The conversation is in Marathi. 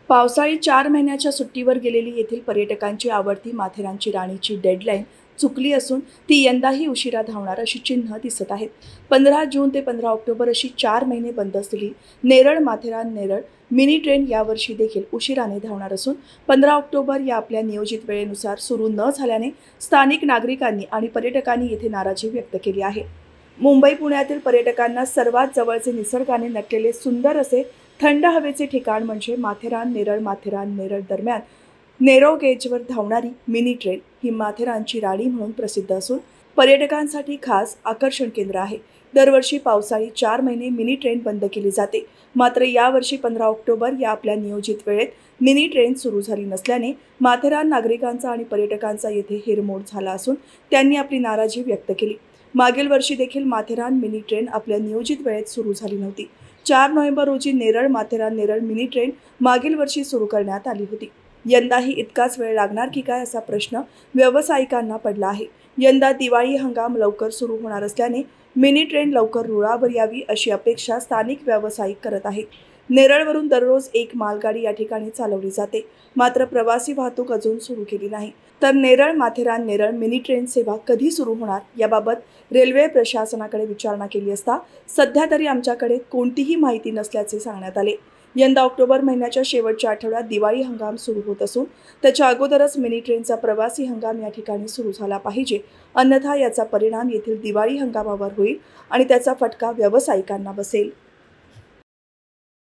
पावसाळी 4 महिन्याच्या सुट्टीवर गेलेली येथील पर्यटकांची आवडती माथेरानची राणीची डेडलाईन चुकली असून ती यंदाही उशिरा धावणार अशी चिन्ह दिसत आहेत. 15 जून ते 15 ऑक्टोबर अशी 4 महिने बंद असलेली नेरळ माथेरान नेरळ मिनी ट्रेन यावर्षी देखील उशिराने धावणार असून 15 ऑक्टोबर या आपल्या नियोजित वेळेनुसार सुरू न झाल्याने स्थानिक नागरिकांनी आणि पर्यटकांनी येथे नाराजी व्यक्त केली आहे. मुंबई पुण्यातील पर्यटकांना सर्वात जवळचे निसर्गाने नटलेले सुंदर असे थंड हवेचे ठिकाण म्हणजे माथेरान नेरळ दरम्यान नेरो गेजवर धावणारी मिनी ट्रेन ही माथेरानची राणी म्हणून प्रसिद्ध असून पर्यटकांसाठी खास आकर्षण केंद्र आहे. दरवर्षी पावसाळी 4 महिने मिनी ट्रेन बंद केली जाते. मात्र यावर्षी 15 ऑक्टोबर या आपल्या नियोजित वेळेत मिनी ट्रेन सुरू झाली नसल्याने माथेरान नागरिकांचा आणि पर्यटकांचा येथे हिरमोड झाला असून त्यांनी आपली नाराजी व्यक्त केली. मागील वर्षी देखील माथेरान मिनी ट्रेन आपल्या नियोजित वेळेत सुरू झाली नव्हती. 4 नोव्हेंबर रोजी नेरळ माथेरान नेरळ मिनी ट्रेन मागील वर्षी सुरू करण्यात आली होती. यंदाही इतकाच वेळ लागणार की काय असा प्रश्न व्यावसायिकांना पडला आहे. यंदा दिवाळी हंगाम लवकर सुरू होणार असल्याने मिनी ट्रेन लवकर रुळावर यावी अशी अपेक्षा स्थानिक व्यावसायिक करत आहेत. नेरळवरून दररोज एक मालगाडी या ठिकाणी चालवली जाते. मात्र प्रवासी वाहतूक अजून सुरू केली नाही. तर नेरळ माथेरान नेरळ मिनी ट्रेन सेवा कधी सुरू होणार याबाबत रेल्वे प्रशासनाकडे विचारणा केली असता सध्या तरी आमच्याकडे कोणतीही माहिती नसल्याचे सांगण्यात आले. यंदा ऑक्टोबर महिन्याच्या शेवटच्या आठवड्यात दिवाळी हंगाम सुरू होत असून त्याच्या अगोदरच मिनी ट्रेनचा प्रवासी हंगाम या ठिकाणी सुरू झाला पाहिजे. अन्यथा याचा परिणाम येथील दिवाळी हंगामावर होईल आणि त्याचा फटका व्यावसायिकांना बसेल.